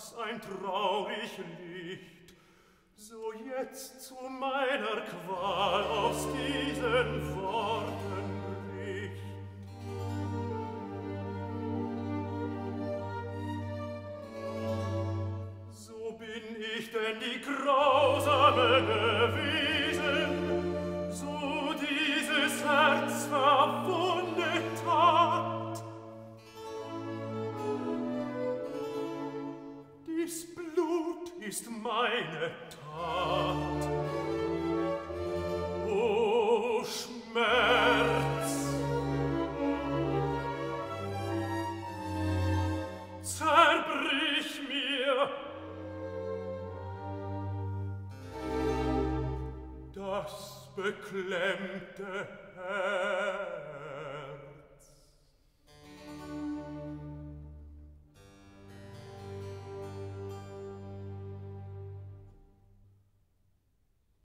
das ein traurig Licht, so jetzt zu meiner Qual aus diesen Worten bricht. So bin ich denn die Grausame gewesen, so dieses Herz verwundet hat. Dies Blut ist meine Tat. O Schmerz, zerbrich mir das beklemmte Herz.